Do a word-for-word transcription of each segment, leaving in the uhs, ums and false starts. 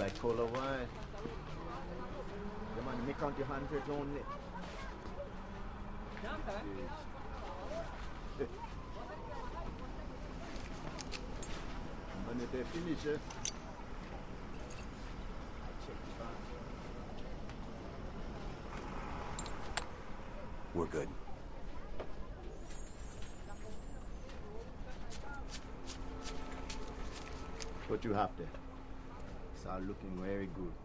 like cola wine. The man make count your hundreds only. And if they finish it, I check the back. We're good. What you have there? It's all looking very good.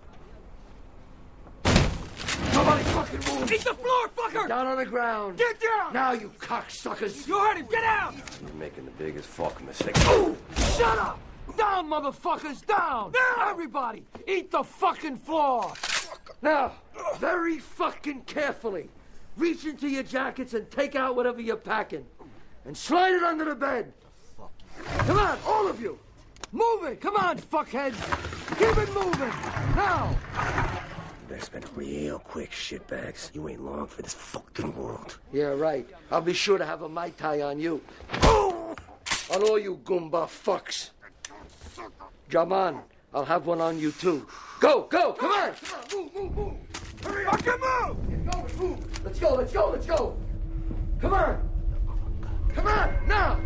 Nobody fucking move! Eat the floor, fucker! Down on the ground! Get down! Now, you cocksuckers! You heard him! Get out! You're making the biggest fucking mistake. Ooh! Shut up! Down, motherfuckers! Down! Down! Everybody! Eat the fucking floor! Now, very fucking carefully, reach into your jackets and take out whatever you're packing. And slide it under the bed. Come on, all of you! Move it! Come on, fuckheads! Keep it moving! Now! You better spend real quick, shitbags. You ain't long for this fucking world. Yeah, right. I'll be sure to have a Mai Tai on you. On all you Goomba fucks. Jaman, I'll have one on you too. Go, go, come on! Come on, move, move, move! Hurry up! Fucking move! Get going, move! Let's go, let's go, let's go! Come on! Come on, now!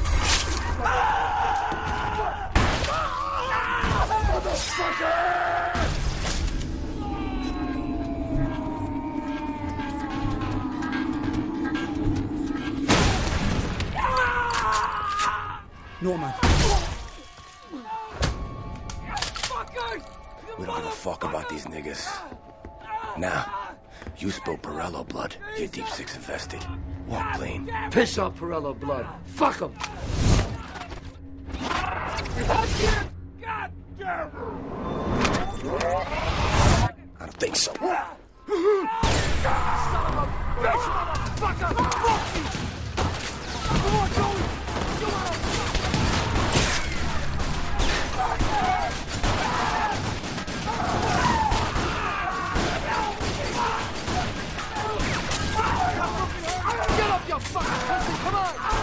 Motherfucker! Norman. We don't give a fuck about these niggas. Now, you spill Pirello blood. You're deep six infested. Walk clean. Piss off Pirello blood. Fuck him. God damn! I don't think so. Son of a bitch, motherfucker! Fuck you! Come on, Joey! Come on! Get up, you fucking pussy! Come on!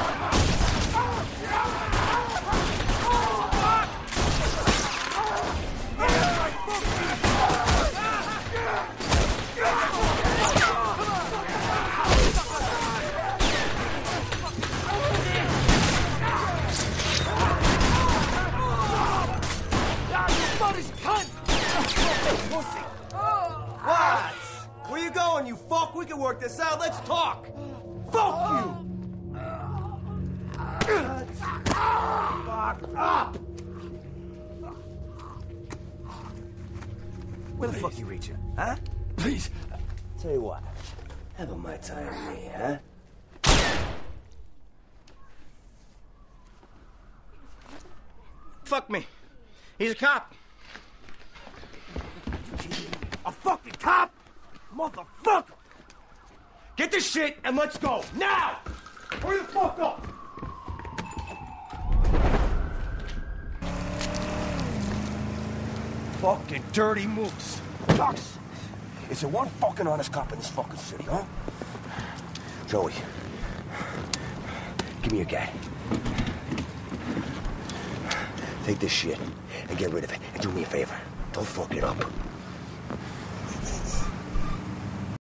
What? Where you going, you fuck? We can work this out. Let's talk. Fuck you! Fuck up! Where the fuck you reaching, huh? Please. Tell you what. Have a Mai Tai on me, huh? Fuck me. He's a cop. A fucking cop? Motherfucker! Get this shit and let's go. Now! Hurry the fuck up! Fucking dirty moose. Ducks! Is there one fucking honest cop in this fucking city, huh? Joey. Give me your gat. Take this shit and get rid of it. And do me a favor. Don't fuck it up.